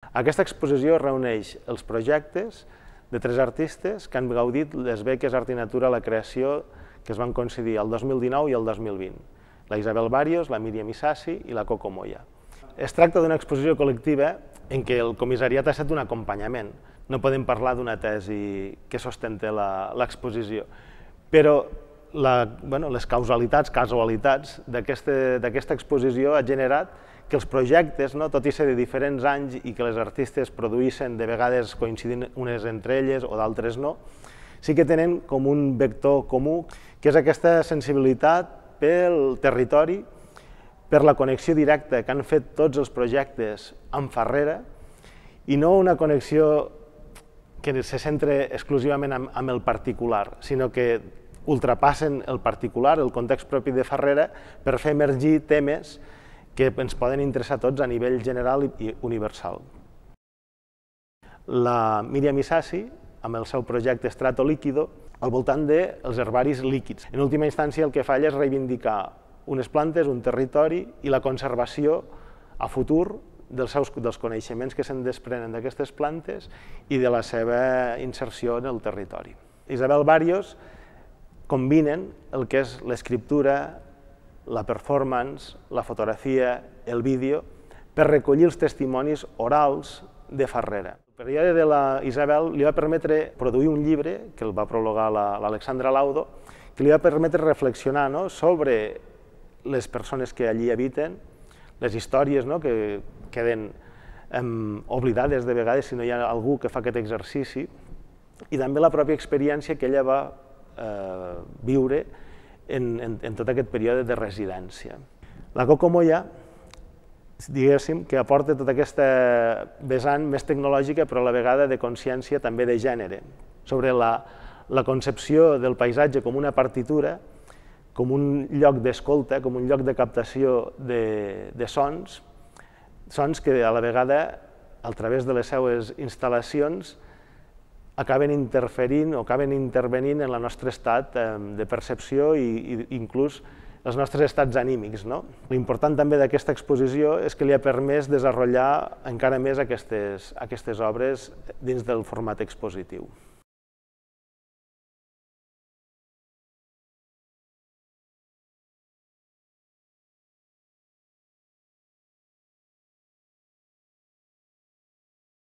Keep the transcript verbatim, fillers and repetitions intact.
Aquesta exposició reuneix els projectes de tres artistes que han gaudit les beques Art i Natura a la creació que es van concedir el dos mil dinou i el dos mil vint, la Isabel Barrios, la Míriam Isasi i la Coco Moya. Es tracta d'una exposició col·lectiva en què el comissariat ha estat un acompanyament. No podem parlar d'una tesi que sostenta l'exposició, però la, bueno, les causalitats, casualitats d'aquesta exposició ha generat que els projectes, no, tot i ser de diferents anys i que les artistes produïssin de vegades coincidint unes entre elles o d'altres no, sí que tenen com un vector comú, que és aquesta sensibilitat pel territori, per la connexió directa que han fet tots els projectes amb Farrera, i no una connexió que se centra exclusivament amb el particular, sinó que ultrapassen el particular, el context propi de Farrera, per fer emergir temes que ens poden interessar a tots a nivell general i universal. La Míriam Isasi, amb el seu projecte Strato Líquido, al voltant dels herbaris líquids. En última instància, el que fa és reivindicar unes plantes, un territori i la conservació a futur dels, seus, dels coneixements que se'n desprenen d'aquestes plantes i de la seva inserció en el territori. Isabel Barrios combinen el que és l'escriptura, la performance, la fotografia, el vídeo, per recollir els testimonis orals de Farrera. El període de la Isabel li va permetre produir un llibre, que el va prologar l'Alexandra Laudo, que li va permetre reflexionar no, sobre les persones que allí habiten, les històries no, que queden eh, oblidades de vegades si no hi ha algú que fa aquest exercici, i també la pròpia experiència que ella va eh, viure en, en, en tot aquest període de residència. La Coco Moya, diguéssim, que aporta tota aquesta vessant més tecnològica, però a la vegada de consciència també de gènere, sobre la, la concepció del paisatge com una partitura, com un lloc d'escolta, com un lloc de captació de, de sons, sons que a la vegada, a través de les seues instal·lacions, acaben interferint o acaben intervenint en el nostre estat de percepció i, i inclús els nostres estats anímics. No? L'important també d'aquesta exposició és que li ha permès desenvolupar encara més aquestes, aquestes obres dins del format expositiu.